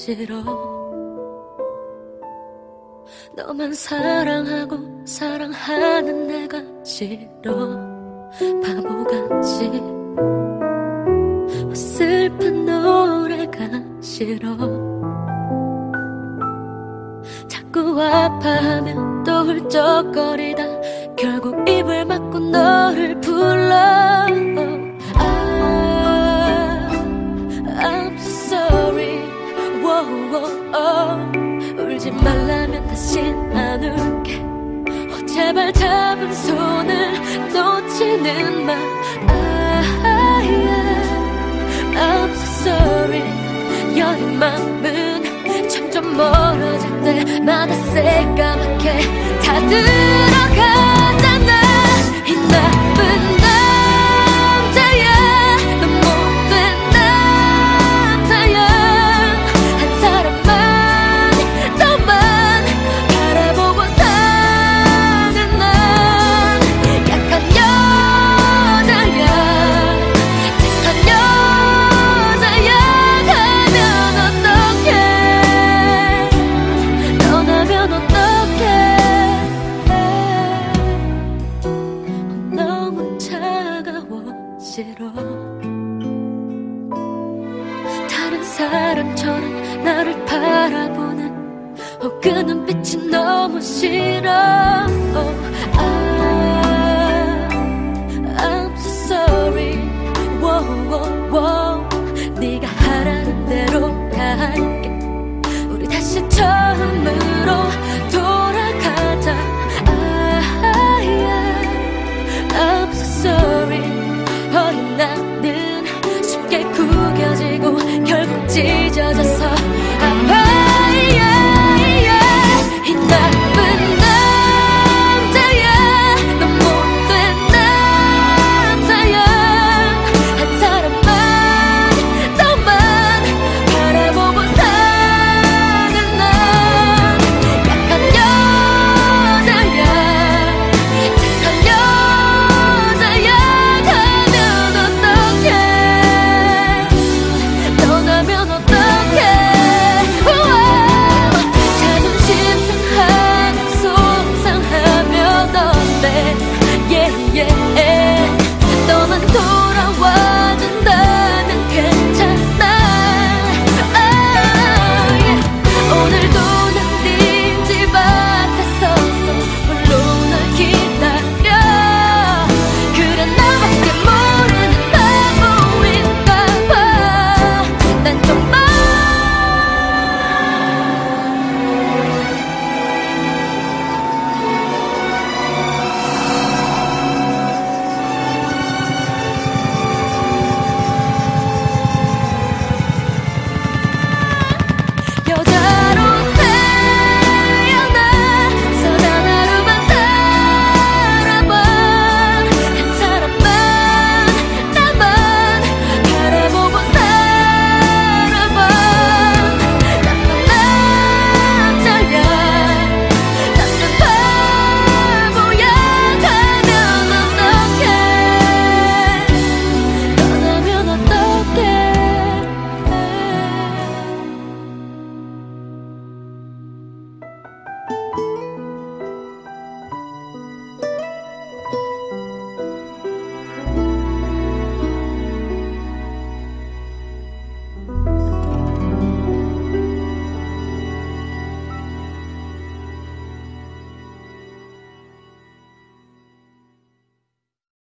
싫어. 너만 사랑하고 사랑하는 내가 싫어. 바보같이 슬픈 노래가 싫어. 자꾸 아파하면 또 훌쩍거리다 결국 입을 막고 너를 불러. I'm so sorry. 울지 말라면 다신 안 울게. 제발 잡은 손을 놓지는 마. I'm so sorry. 여린 맘은 점점 멀어질 때마다 새까맣게 다 들어가잖아. 이 나쁜 남자야. 넌 못된 남자야. 한 사람만 너만 바라보고 사는 난 약한 여자야. 착한 여자야. 가면 어떡해. 떠나면 어떡해. 너무 차가워 싫어. 다른 사람처럼 나를 바라보는 그 눈빛이 너무 싫어. I'm so sorry.